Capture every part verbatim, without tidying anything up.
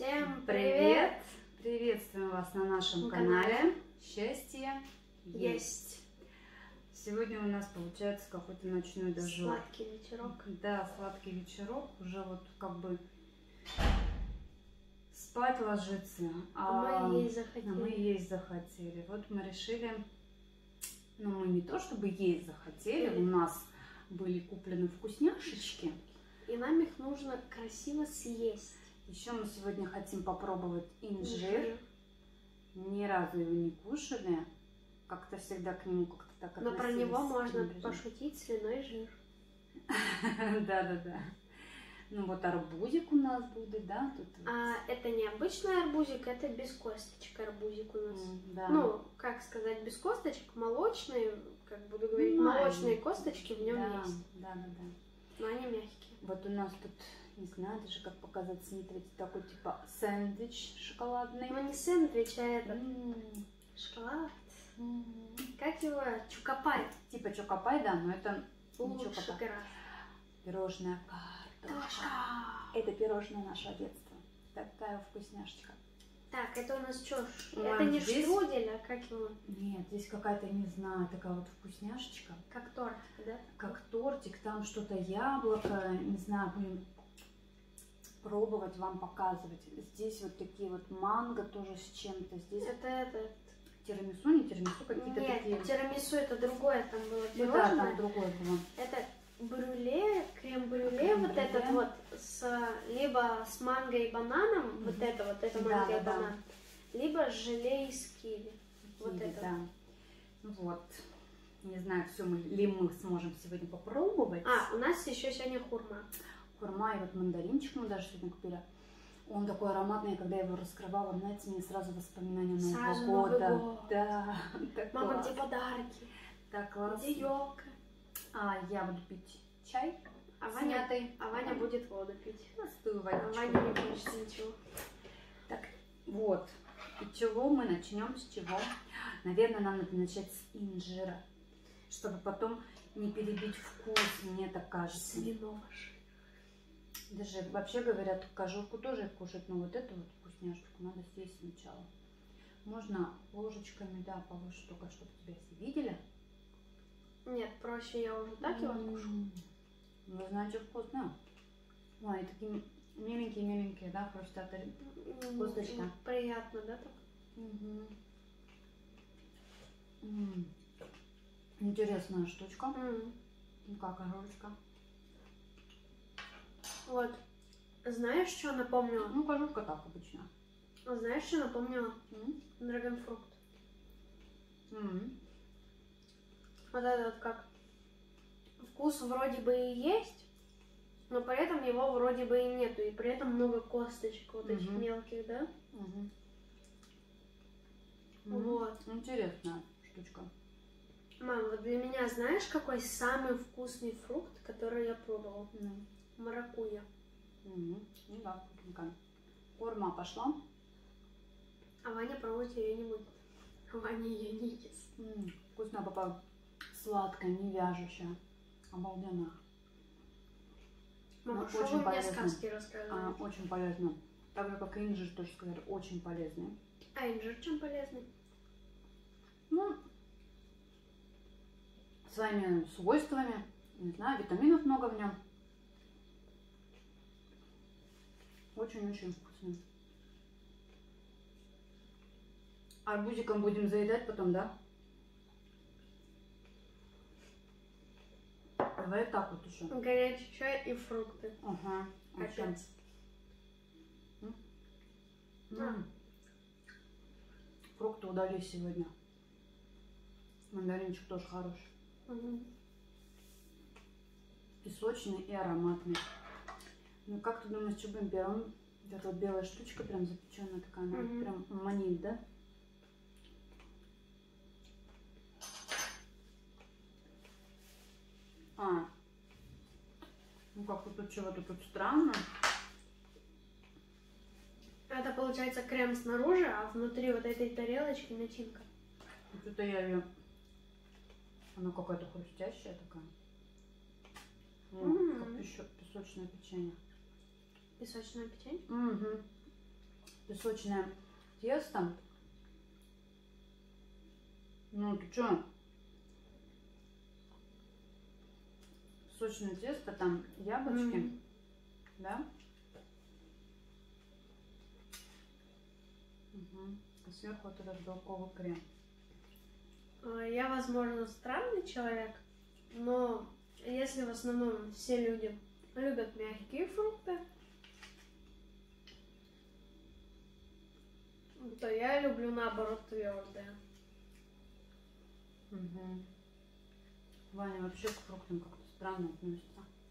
Всем привет! Приветствуем вас на нашем На канале. канале. Счастье Есть. Сегодня у нас получается какой-то ночной дождь. Сладкий вечерок. Да, сладкий вечерок. Уже вот как бы спать ложиться. А мы есть захотели. А мы есть захотели. Вот мы решили, ну мы не то чтобы есть захотели, у нас были куплены вкусняшечки. И нам их нужно красиво съесть. Еще мы сегодня хотим попробовать инжир. Инжир. Ни разу его не кушали. Как-то всегда к нему как-то так Но относились. про него можно пренебрежительно. пошутить: свиной жир. Да-да-да. Ну вот арбузик у нас будет, да? Тут вот. А это не обычный арбузик, это без косточек арбузик у нас. М, да. Ну, как сказать, без косточек, молочные, как буду говорить, Ну, молочные маленькие. косточки в нем Да, есть. да-да-да. Но они мягкие. Вот у нас тут, не знаю даже как показать, смотрите, такой типа сэндвич шоколадный. Ну не сэндвич, а этот М, шоколад. м. Как его? Чукопай. Типа чокопай, да, но это не Лучше чокопай. гораздо. Пирожная картошка. Это пирожное нашего детства. Такая вкусняшечка. Так, это у нас что? Ой, Это не здесь- штрудель, а как его? Нет, здесь какая-то, не знаю, такая вот вкусняшечка. Как торт, да? Как тортик, там что-то яблоко, не знаю, будем пробовать, вам показывать. Здесь вот такие вот манго тоже с чем-то. Здесь Это это. тирамису, не тирамису, какие-то Нет, такие. тирамису это другое, там было Ну да, пирожное. там другое было. Это брюле, крем-брюле, Крем-брюле. вот этот вот, с, либо с манго и бананом, Мгм. вот это вот, это Да, манго да, и да. банан, либо с желе из киви. Вот Киви, это. да. Вот. Не знаю, все мы, ли мы сможем сегодня попробовать. А, у нас еще сегодня хурма. Хурма и вот мандаринчик мы даже сегодня купили. Он такой ароматный, когда я его раскрывала, знаете, мне сразу воспоминания Нового Сразу года. Новый год. Да, так Мама, классно. где подарки? Так классно. Где елка? А я буду пить чай А с Ваня, мятой. а Ваня будет воду пить. Простую А водичку. Ваня не хочет ничего. Так, вот. И чего мы начнем, с чего? Наверное, нам надо начать с инжира, чтобы потом не перебить вкус, мне так кажется. Свиного жира. Даже вообще говорят, кожурку тоже кушать, но вот эту вот вкусняшечку надо съесть сначала. Можно ложечками, да, повыше, только чтобы тебя все видели. Нет, проще я уже так его откушу. М, Вы знаете, вкусно. Ой, такие миленькие-миленькие, да, хрустят. Косточка. М, Приятно, да, так? Мгм. М. Интересная штучка. М. Ну как, кожурочка? Вот. Знаешь, что напомнила? Ну, кожурка так обычно. Знаешь, что напомнила? М. Драгонфрукт. М. Вот это вот как. Вкус вроде бы и есть, но при этом его вроде бы и нету. И при этом много косточек вот этих Мгм. мелких, да? Мгм. М. Вот. Интересная штучка. Мам, вот для меня знаешь, какой самый вкусный фрукт, который я пробовала? М. Маракуйя. Мгм. Ну да, вкусненько. Корма пошла. А Ваня пробовать ее не будет. Ваня ее не ест. М. Вкусная папа. Сладкая, не вяжущая. Обалденно. Мама, Ну, что очень вы мне полезно. сказки А, рассказываете? очень полезно. Так же, как и инжир, тоже сказали, очень полезный. А инжир чем полезный? Ну, своими свойствами, не знаю, витаминов много в нем. Очень-очень вкусный. Арбузиком будем заедать потом, да? Давай так вот еще. Горячий чай и фрукты. Ага. вообще. Капец. М. Да. М. Фрукты удались сегодня. Мандаринчик тоже хороший. Мгм. Песочный и ароматный. Ну как ты думаешь, что будем первым? Вот эта вот белая штучка прям запеченная такая, она Мгм. прям манит, да? А, ну как-то тут чего-то тут странно. Это получается крем снаружи, а внутри вот этой тарелочки начинка. Что-то я ее... Она какая-то хрустящая такая. Ну, М. как песо- песочное печенье. Песочное печенье. Угу. Песочное тесто. Ну, ты чё? Песочное тесто, там яблочки, М. да? Угу. И сверху вот этот белковый крем. А, Я, возможно, странный человек, но если в основном все люди любят мягкие фрукты, то я люблю, наоборот, твердые. Угу. Ваня вообще к фруктам как-то странно относится.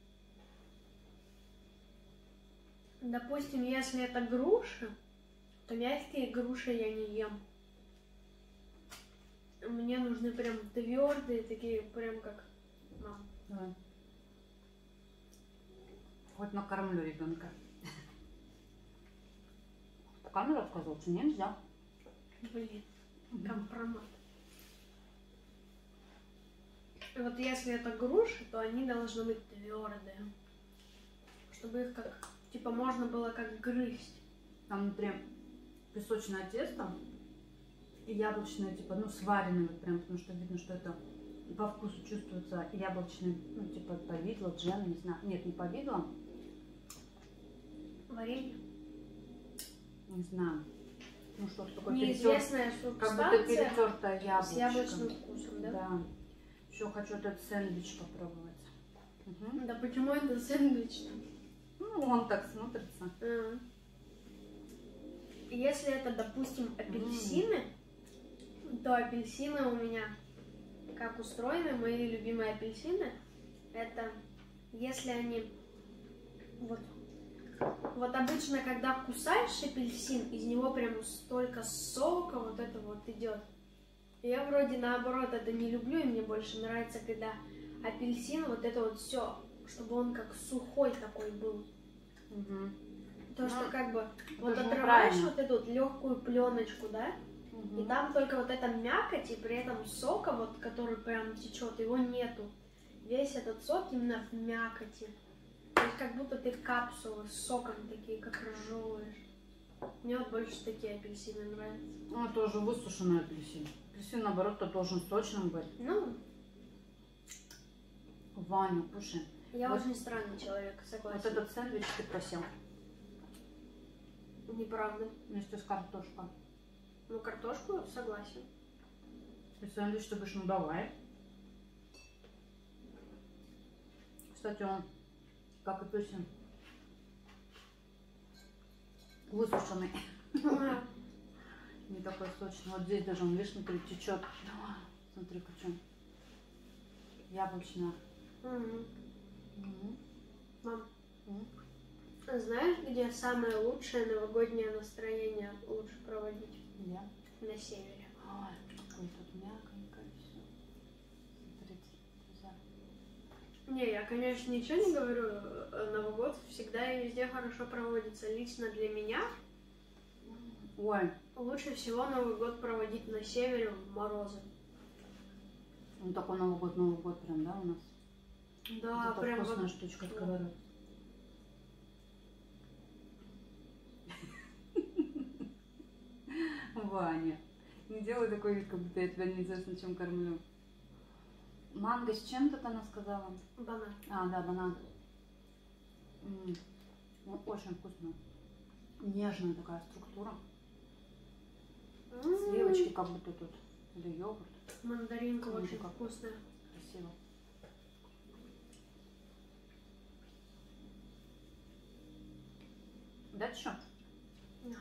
Допустим, если это груши, то мягкие груши я не ем. Мне нужны прям твердые, такие прям как мам. Давай. Хоть накормлю ребенка. В камеру отказываться нельзя. Блин, компромат. И вот если это груши, то они должны быть твердые. Чтобы их как, типа, можно было как грызть. Там внутри песочное тесто и яблочное, типа, ну, сваренное, вот прям, потому что видно, что это по вкусу чувствуется яблочный, ну, типа, повидло, джем, не знаю. Нет, не повидло. Варенье. Не знаю. Ну, что-то такое Неизвестная перетер... как будто субстанция перетертое яблочко. с яблочным вкусом, да? Да. Еще хочу этот сэндвич попробовать. Угу. Да почему это сэндвич-то? Ну, он так смотрится. А. Если это, допустим, апельсины, то апельсины у меня, как устроены, мои любимые апельсины, это если они вот, вот обычно, когда кусаешь апельсин, из него прям столько сока вот это вот идет. Я вроде наоборот это не люблю, и мне больше нравится, когда апельсин, вот это вот все, чтобы он как сухой такой был. Угу. То, что Ну, как бы вот же отрываешь неправильно. вот эту вот легкую пленочку, да, Угу. и там только вот эта мякоть, и при этом сока, вот, который прям течет, его нету. Весь этот сок именно в мякоти. То есть как будто ты капсулы с соком такие, как разжевываешь. Мне вот больше такие апельсины нравятся. Ну, это уже высушенный апельсин. Апельсин, наоборот, то должен сочным быть. Ну, Ваня, кушай. я Вот- очень странный человек, согласен. Вот этот сэндвич ты просил. Неправда. Вместе с картошкой. Ну, картошку согласен. И сэндвич ты говоришь, ну давай. Кстати, он, как апельсин, высушенный. Ага. Не такой сочный. Вот здесь даже он, видишь, внутри течет. Смотри, почему. Яблочное. Мгм. Мгм. Мам, Мгм. знаешь, где самое лучшее новогоднее настроение лучше проводить? Я. На севере. Ой, какое тут мягонькое все. Смотрите, друзья. Не, я, конечно, ничего не говорю. э, Новый год всегда и везде хорошо проводится. Лично для меня Ой, лучше всего Новый год проводить на севере в морозы. ну такой Новый год, Новый год прям, да, у нас? Да, Это прям вкусная вот. штучка, Да. сковородка. Ваня, не делай такой вид, как будто я тебя неизвестно чем кормлю. Манго с чем тут она сказала? Банан. А, да, банан. М, ну, очень вкусно. Нежная такая структура. Сливочки как будто тут. Или йогурт. Мандаринка Ну, очень как. вкусная. Красиво. Дать еще? Да.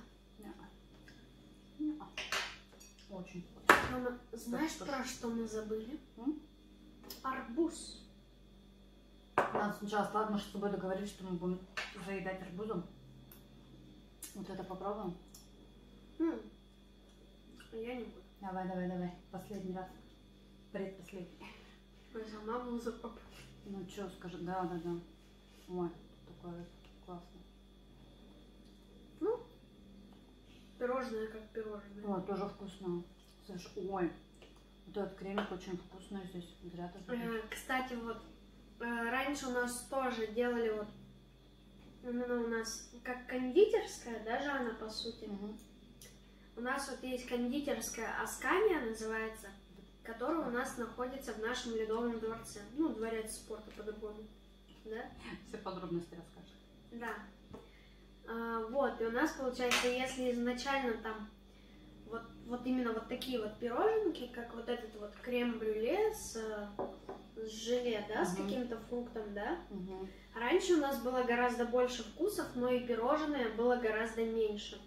Очень вкусно. Мама, знаешь, что ж. про что мы забыли? М? Арбуз. Надо сначала складно, мы с тобой договорились, что мы будем заедать арбузом. Вот это попробуем. М. Я не буду. Давай, давай, давай. Последний раз. Предпоследний. Я сама буду запробовать. Ну что, скажи. Да, да, да. Ой, тут такое классно. Ну, пирожное как пирожное. Ой, тоже вкусно. Слышь, ой. Вот этот кремик очень вкусный здесь. Зря ты забыл. Э, Кстати, вот э, раньше у нас тоже делали вот именно у нас как кондитер кондитерская, даже она по сути. Мгм. У нас вот есть кондитерская Аскания называется, которая у нас находится в нашем Ледовом дворце. Ну, дворец спорта по-другому. Да? Все подробности расскажешь. Да. А, вот, и у нас получается, если изначально там вот, вот именно вот такие вот пироженки, как вот этот вот крем-брюле с, с желе, да, с Мгм. каким-то фруктом, да. Мгм. Раньше у нас было гораздо больше вкусов, но и пирожное было гораздо меньше.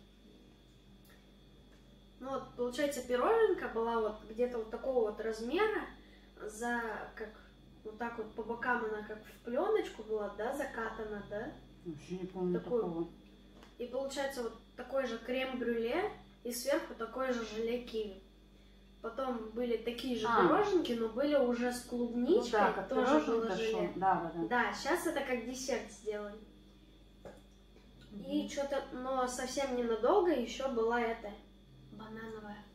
Ну вот, получается, пироженка была вот где-то вот такого вот размера, за как вот так вот по бокам она как в пленочку была, да, закатана, да. Вообще не помню Такую. такого. И получается вот такой же крем-брюле и сверху такое же желе киви. Потом были такие же А. пироженки, но были уже с Ну клубничкой, да, как тоже было пироженка желе. шел. Да, да, да. Да, сейчас это как десерт сделали. И что-то, но совсем ненадолго еще была эта банановая.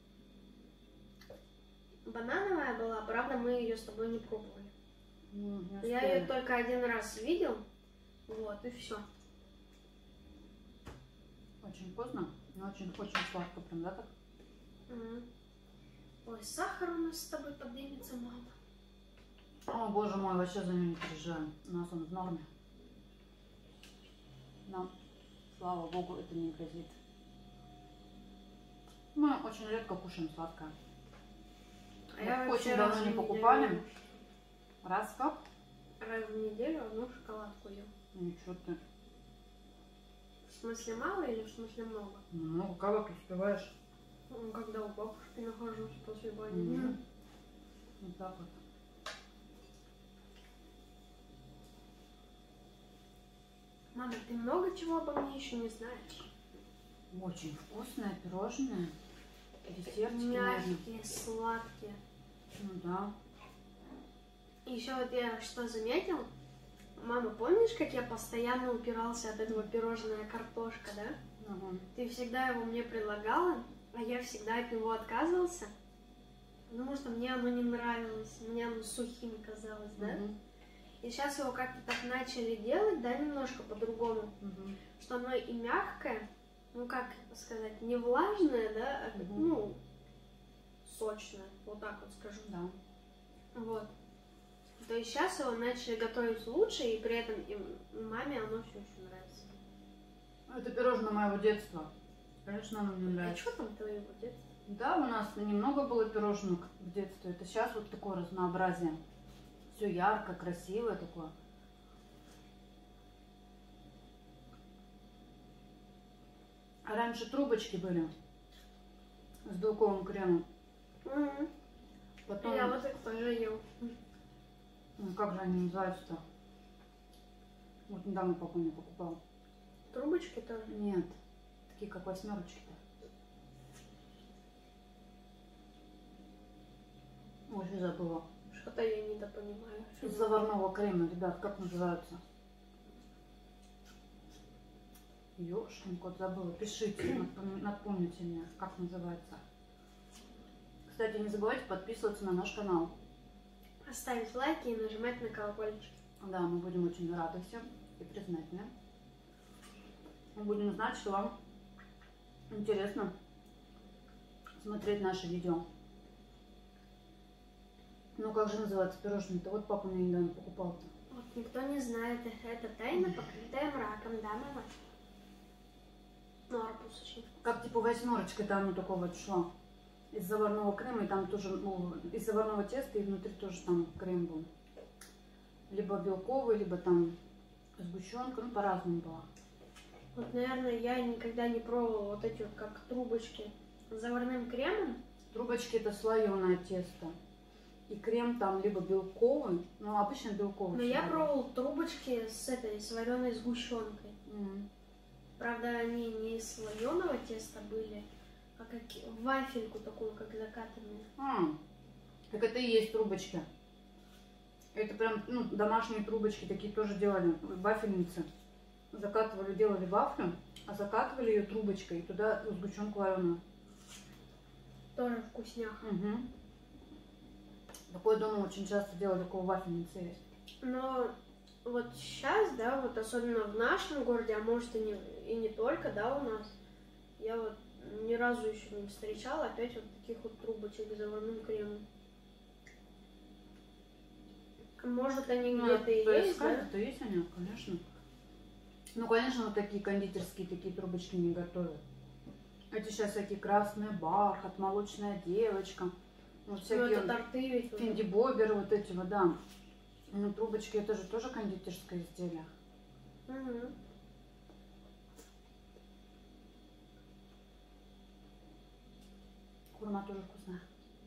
Банановая была, правда, мы ее с тобой не пробовали. Ну, не Я успели. ее только один раз видел, вот, и все. Очень вкусно, но очень, очень сладко прям, да, так? Ой, сахар у нас с тобой поднимется, мама. О, боже мой, вообще за ним не переживаем. У нас он в норме. Нам, слава богу, это не грозит. Мы очень редко кушаем сладкое. А я Вот вообще очень раз давно в не неделю покупали. ем. Раз как? Раз в неделю одну шоколадку ем. Ничего ты. В смысле мало или в смысле много? Ну, как ты успеваешь? Ну, когда у бабушки нахожусь после бани. Мгм. Вот так вот. Мама, ты много чего обо мне еще не знаешь. Очень вкусное пирожное. Десертики, наверное. Мягкие, сладкие. Ну да. И еще вот я что заметил? Мама, помнишь, как я постоянно упирался от этого пирожная картошка, да? Ага. Ты всегда его мне предлагала, а я всегда от него отказывался, потому что мне оно не нравилось, мне оно сухим казалось, да? Мгм. И сейчас его как-то так начали делать, да, немножко по-другому, Мгм. что оно и мягкое, ну как сказать, не влажное, да, а, Мгм. ну, сочное, вот так вот скажу. Да. Вот. То есть сейчас его начали готовить лучше, и при этом и маме оно все еще нравится. Это пирожное моего детства. Конечно, оно мне А нравится. что там твоего детства? Да, у нас немного было пирожных в детстве. Это сейчас вот такое разнообразие. Все ярко, красивое такое. А раньше трубочки были с белковым кремом. Мгм. Потом, Я вот их тоже ел. ну, как же они называются-то? Вот недавно папа мне покупал. Трубочки тоже. Нет, такие как восьмерочки-то. Ой, забыла. Что-то я недопонимаю. Из заварного крема, ребят, как называются? Ёшкин кот, забыла. Пишите, напом- напомните мне, как называется. Кстати, не забывайте подписываться на наш канал. Поставить лайки и нажимать на колокольчик. Да, мы будем очень рады всем и признательны. Мы будем знать, что вам интересно смотреть наши видео. Ну, как же называется пирожное-то? Вот папа мне недавно покупал-то. Вот никто не знает, это тайна, покрытая мраком, да, мама? Ну, арбуз очень вкусный. Как типа восьмерочка-то оно такое вот шло. Из заварного крема, и там тоже, ну, из заварного теста, и внутри тоже там крем был. Либо белковый, либо там сгущенка, ну, по-разному было. Вот, наверное, я никогда не пробовала вот эти вот как трубочки с заварным кремом. Трубочки это слоеное тесто. И крем там либо белковый, ну, обычно белковый. Но я всегда. пробовала трубочки с этой, с вареной сгущенкой. Мгм. Правда, они не из слоеного теста были, а как в вафельку такую, как закатанную. А, так это и есть трубочки. Это прям, ну, домашние трубочки такие тоже делали, вафельницы. Закатывали, делали вафлю, а закатывали ее трубочкой и туда сгущенку вареную. Тоже вкусняха. Угу. Такое дома очень часто делали, такого вафельницы есть. Но вот сейчас, да, вот особенно в нашем городе, а может и, не, и не только, да, у нас. Я вот ни разу еще не встречала опять вот таких вот трубочек с заварным кремом. Может, они Ну, где-то и есть, искать, да? это есть они, конечно. Ну, конечно, вот такие кондитерские такие трубочки не готовят. Эти сейчас всякие красный бархат, молочная девочка. Вот Ну, всякие это торты ведь. уже. Финди Бобер, вот эти вот, да. Ну, трубочки, это же тоже кондитерское изделие. Мгм. Курма тоже вкусная.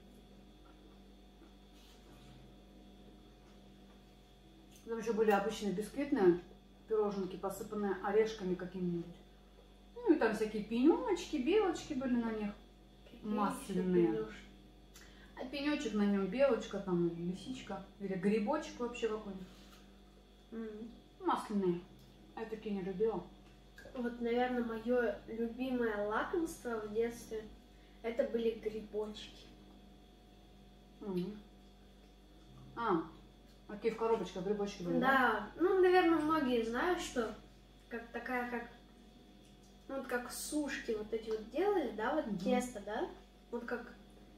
Там еще были обычные бисквитные пироженки, посыпанные орешками какими-нибудь. Ну и там всякие пенечки, белочки были на них. Какие Масляные. еще пенёшки? А пенечек на нем белочка там или лисичка. Или грибочек вообще какой-нибудь. Мгм. Масляные. Я такие не любила. Вот, наверное, мое любимое лакомство в детстве это были грибочки. Мгм. А, такие в коробочках грибочки были, да? Да, ну, наверное, многие знают, что как такая, как, ну, вот как сушки вот эти вот делали, да, вот Мгм. тесто, да, вот как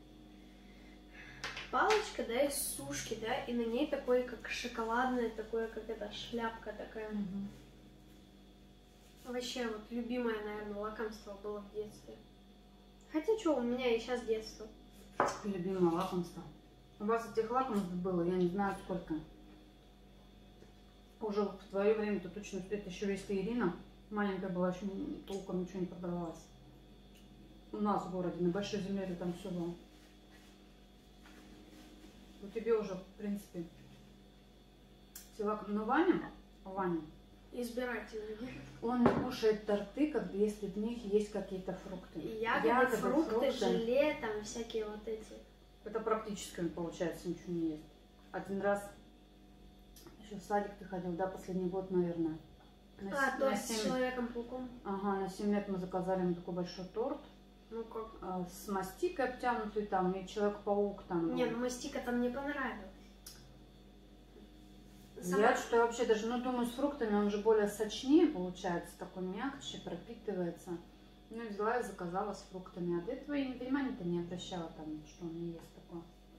палочка, да, из сушки, да, и на ней такой, как шоколадная, такое, как эта шляпка такая. Мгм. Вообще, вот, любимое, наверное, лакомство было в детстве. Хотя, что, у меня и сейчас детство. Любимое лакомство. У вас этих лакомств было, я не знаю сколько. Уже в твое время-то точно успеет. Еще если Ирина маленькая была, еще толком ничего не продавалось. У нас в городе, на большой земле это там все было. У тебя уже, в принципе, все лакомства. Но Ваня, Ваня, Избирательный. он не кушает торты, как если в них есть какие-то фрукты. Ягоды, Ягоды, фрукты, фрукты. желе, там всякие вот эти. Это практически он, получается, ничего не ест. Один раз еще в садик ты ходил, да, последний год, наверное. На, А, с- то на с семь- Человеком-пауком. Ага, на семь лет мы заказали ему такой большой торт Ну как? а, с мастикой обтянутый там, и Человек-паук там. был. Не, ну мастика там не понравилась. Я что вообще даже, ну, думаю, с фруктами он же более сочнее получается, такой мягче, пропитывается. Ну, и взяла и заказала с фруктами. А до этого я внимания-то не обращала там, что он не ест такое.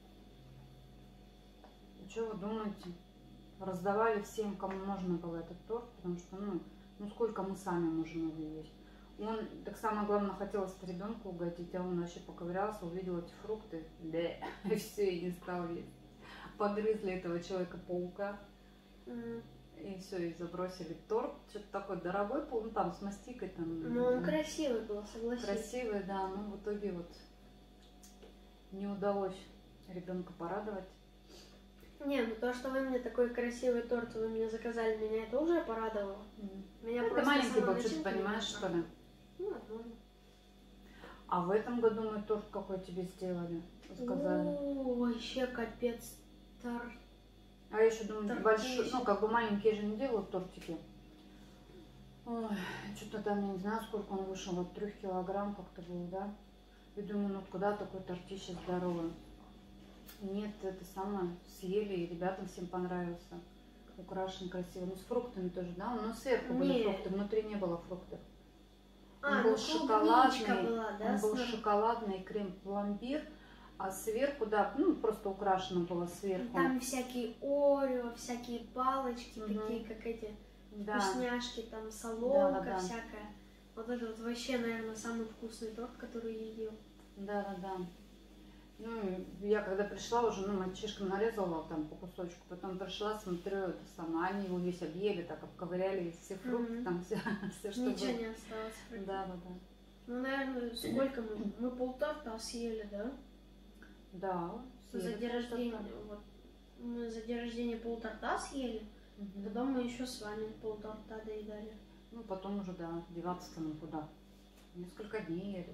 И что вы думаете? Раздавали всем, кому нужно было этот торт, потому что, ну, ну сколько мы сами можем его есть. Он, так самое главное, хотелось ребенку угодить, а он вообще поковырялся, увидел эти фрукты, да, и все, и не стал есть. Погрызли этого Человека-паука. М. И все, и забросили торт. Что-то такой дорогой, ну там с мастикой там. Ну он м, красивый был, согласись. красивый, да, но в итоге вот не удалось ребенка порадовать. Не, ну то, что вы мне такой красивый торт, вы мне заказали, меня это уже порадовало. Меня Ну, ты просто маленький сама был, что ты начинка не понимаешь, что устраивала. ли? Ну, возможно. А в этом году мы торт какой тебе сделали, заказали. О, вообще капец. Торт. А я еще думаю, Тортище. большой, ну как бы маленькие же не делают тортики. Ой, что-то там, я не знаю, сколько он вышел, от трех килограмм как-то был, да? И думаю, ну куда такой тортище здоровый? Нет, это самое, съели, и ребятам всем понравился. Украшен красиво. Ну, с фруктами тоже, да? Но сверху были Не. фрукты, внутри не было фруктов. А, Он был ну клубничка шоколадный, была, да? он был снаружи? шоколадный крем-пломбир, а сверху, да, ну, просто украшено было сверху. Там всякие орео, всякие палочки, Мгм. такие, как эти Да, вкусняшки, там соломка Да-да-да. всякая. Вот это вот вообще, наверное, самый вкусный торт, который я ел. да, да, да. Ну, и я когда пришла уже, ну, мальчишкам нарезала там по кусочку, потом пришла, смотрю, это самое, они его весь объели, так обковыряли все фрукты, Мгм. там все, все что Ничего было. не осталось. Да, да, да. Ну, наверное, сколько мы? Мы полторта съели, да? Да, За съели день рождения. полторта. Вот. Мы за день рождения полторта съели, Мгм. потом мы еще с вами полторта доедали. Ну, потом уже, да, деваться нам куда. Несколько дней ели.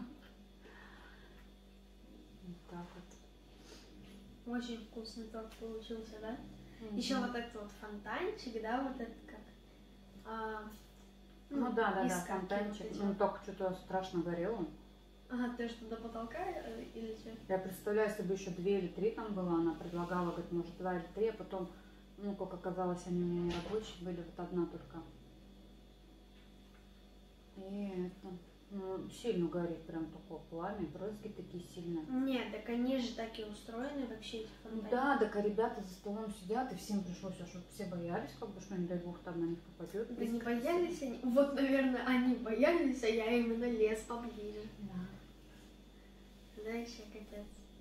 Вот так вот. Очень вкусный торт получился, да? Мгм. Еще вот этот вот фонтанчик, да, вот этот как. а, Ну да, да, да, искорки вот фонтанчик. эти Ну, вот. только что-то страшно горело. Ага, ты что, до потолка э, или что? Я представляю, если бы еще две или три там было, она предлагала, говорит, может, два или три, а потом, ну, как оказалось, они у меня не рабочие были, вот одна только. И это, ну, сильно горит, прям такое пламя, брызги такие сильные. Нет, так они же так и устроены вообще, эти Ну фонтаны. да, так а ребята за столом сидят, и всем пришлось, чтобы все боялись, как бы, что не дай бог там на них попадет. Да не боялись они? Вот, наверное, они боялись, а я именно лез поближе. Да. Да, еще капец.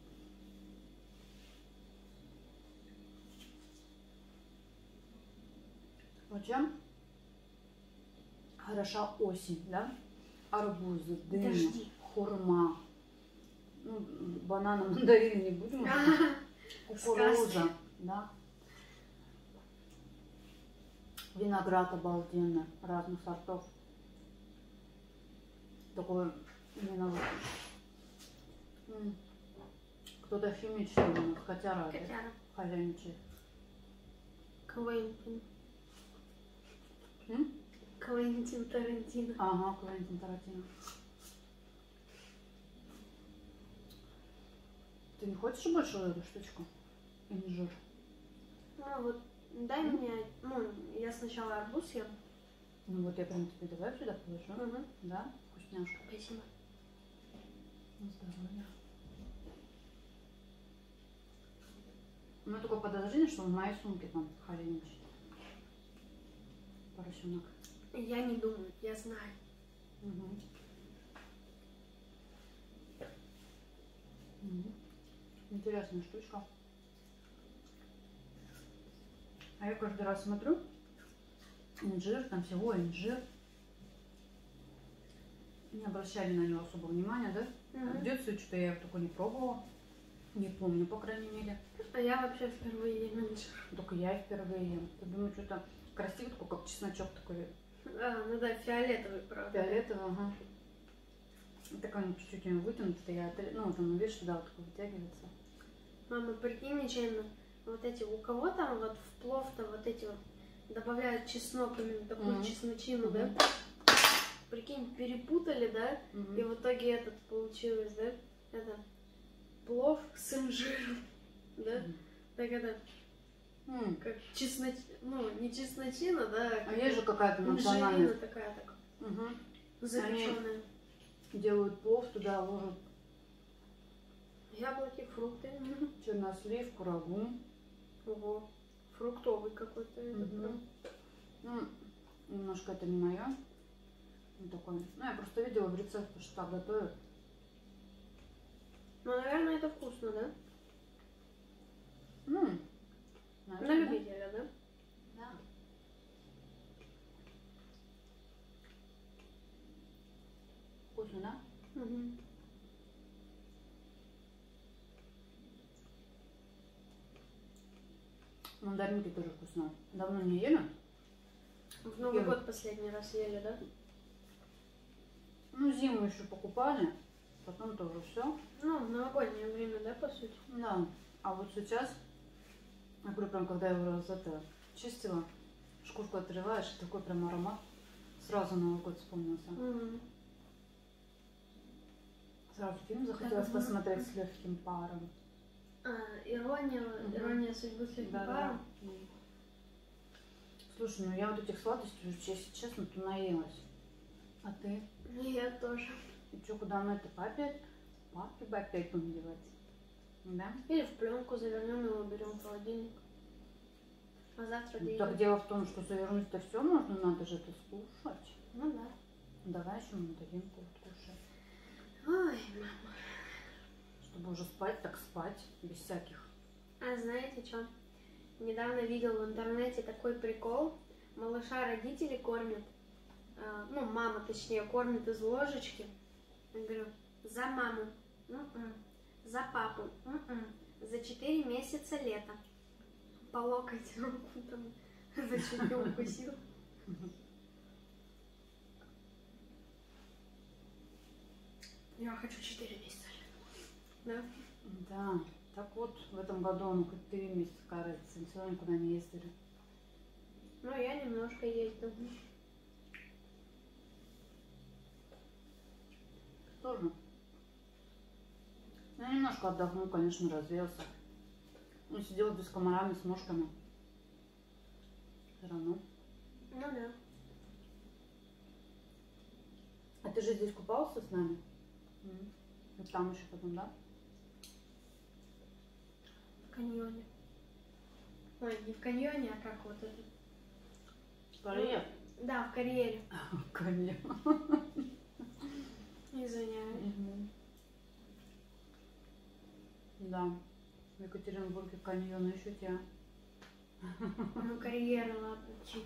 Вот чем хороша осень, да? Арбузы, дыня, Дожди. хурма. Ну, бананы, мандарины не будем. Кукуруза, да. Виноград обалденный, разных сортов. Такой именно вот, м, кто-то химичный, виноград, хотя ради, Котяра. хозяйничает. Квентин. М? Квентин Тарантино. Ага, Квентин Тарантино. Ты не хочешь больше эту штучку? Инжир. Ну вот, дай М? мне, ну, я сначала арбуз ем. Ну вот я прям тебе давай сюда положу. Угу. Да, вкусняшка. Спасибо. На здоровье. У меня только подозрение, что в моей сумке там хозяйничает. Поросенок. Я не думаю, я знаю. Угу. Угу. Интересная штучка. А я каждый раз смотрю, инжир, там всего инжир. Не обращали на него особо внимания, да? Мгм. В детстве что-то я его такое не пробовала. Не помню, по крайней мере. А я вообще впервые ем инжир. Только я и впервые ем. Я думаю, что-то красивый такой, как чесночок такой. А, ну да, фиолетовый, правда. Фиолетовый, ага. И такой он чуть-чуть у него вытянутый, я, ну, вот он, видишь, туда вот такой вытягивается. Мама, прикинь, нечаянно, вот эти, у кого там вот в плов-то вот эти вот добавляют чеснок, именно такую Мгм. чесночину, Мгм. да? Прикинь, перепутали, да? Мгм. И в итоге этот получилось, да? Это плов с инжиром, да? Мгм. Так это М. как чесноч... ну, не чесночина, да? А есть же какая-то инжирина национальная. такая, так, Угу. запеченная. Делают плов, туда ложат Яблоки, фрукты. чернослив, курагу. Ого, фруктовый какой-то этот Мгм. прям. Ну, немножко это не мое. Ну, такой. Ну, я просто видела в рецепте, что так готовят. Ну, наверное, это вкусно, да? М. На Наверное, любителя, да? да. Вкусно, да? Угу. Мандаринки тоже вкусно. Давно не ели? В Новый Первый. год последний раз ели, да? Ну, зиму еще покупали. Потом тоже все. Ну, в новогоднее время, да, по сути? Да. А вот сейчас, я говорю, прям когда я его раз это чистила, шкурку отрываешь, и такой прям аромат. Сразу Новый год вспомнился. Угу. Сразу фильм захотелось Так, посмотреть мгм. с легким паром. А, ирония, Мгм. ирония судьбы с легким паром. М. Слушай, ну я вот этих сладостей уже, если честно, то наелась. А ты? И я тоже. И что, куда мы это папе? Папе бы опять будем девать? Да? Или в пленку завернем его, берем в холодильник. А завтра Ну, доедем. так дело в том, что завернуть-то все можно, надо же это скушать. Ну да. Давай еще мандаринку вот кушать. Ой, мама. Чтобы уже спать, так спать, без всяких. А знаете что? Недавно видел в интернете такой прикол. Малыша родители кормят. а, Ну, мама, точнее, кормит из ложечки. Я говорю, за маму. М-м. За папу. М-м. За четыре месяца лета. По локоть руку там за чуть не укусил. Я хочу четыре месяца лета. Да? Да, так вот, в этом году он хоть три месяца карается, все равно никуда не ездили. Ну, я немножко ездил. Тоже. Я немножко отдохнул, конечно, развеялся. Он сидел здесь с комарами, с мошками. Все равно. Ну да. ты же здесь купался с нами? М. Вот там еще потом, да? В каньоне. Ой, не в каньоне, а как вот это. Карьер? Да, в карьере. Карьер. Извиняюсь. Мгм. Да. В Екатеринбурге каньоны еще те. Ну, карьеры, ладно. Чи.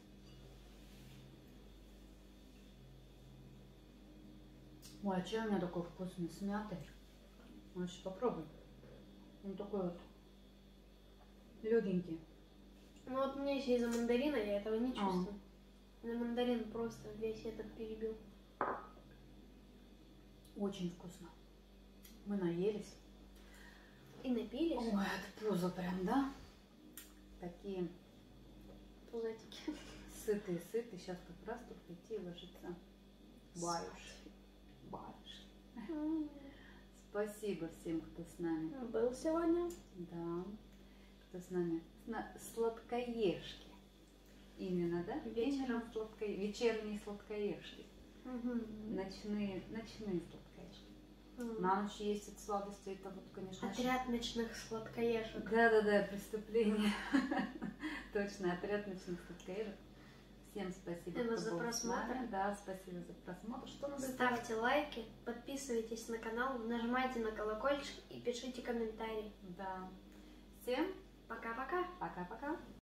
Ой, а чай у меня такой вкусный, с мятой. Ну, сейчас попробуй. Он такой вот легенький. Ну вот у меня еще из-за мандарина я этого не А. чувствую. На мандарин просто весь этот перебил. Очень вкусно. Мы наелись. И напились. Ой, от пузо прям, да? Такие Пузатики. сытые-сытые. Сейчас как раз тут прийти и ложиться. Баюш. Баюш. Спасибо всем, кто с нами. Был сегодня. Да. Кто с нами? На сладкоежки. Именно, да? Вечером. Именно сладко... Вечерние сладкоежки. Угу. Ночные, ночные сладкоежки. М. На ночь есть от сладости, это вот, конечно... Отряд ночных сладкоежек. Да-да-да, преступление. Точно, отряд ночных сладкоежек. Всем спасибо, Спасибо кто за был с просмотр. нами. Да, спасибо за просмотр. Что надо сделать? Ставьте лайки, подписывайтесь на канал, нажимайте на колокольчик и пишите комментарии. Да. Всем Пока-пока. пока-пока.